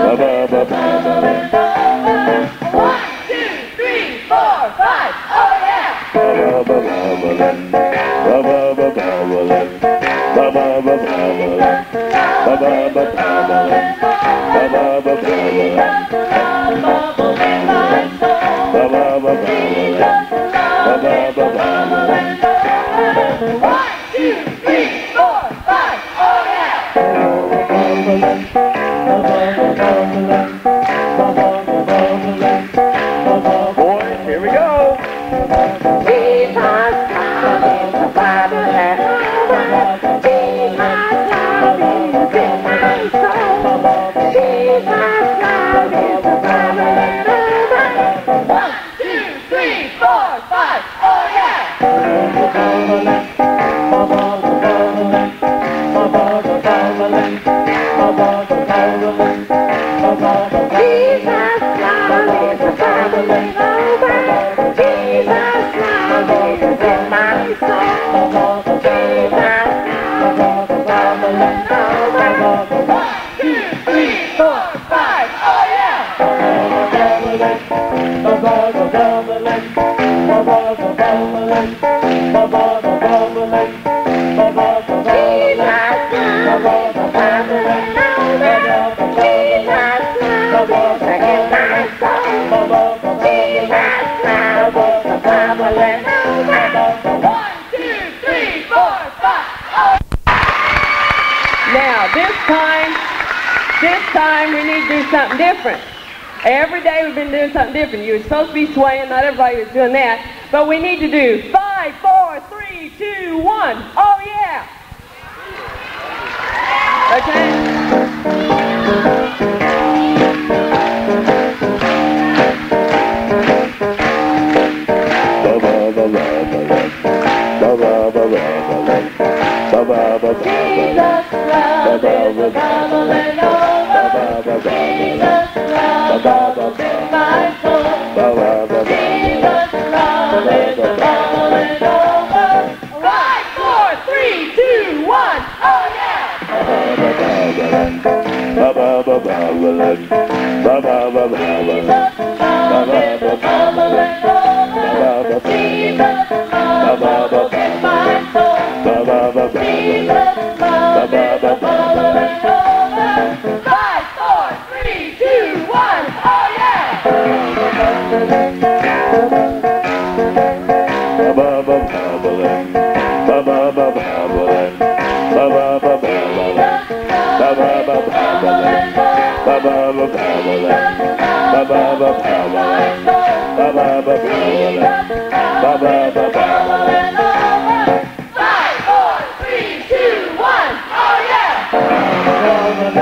Something different. Every day we've been doing something different. You were supposed to be swaying, not everybody was doing that. But we need to do 5, 4, 3, 2, 1. Oh yeah! Jesus, love is bubbling over. Jesus, love in my soul. Jesus, love is bubbling over. 5, 4, 3, 2, 1. Oh yeah! Jesus, love is bubbling over. Jesus, love in my soul. Jesus, love is bubbling over. 5, 4, 3, 2, 1. Oh yeah! Oh yeah!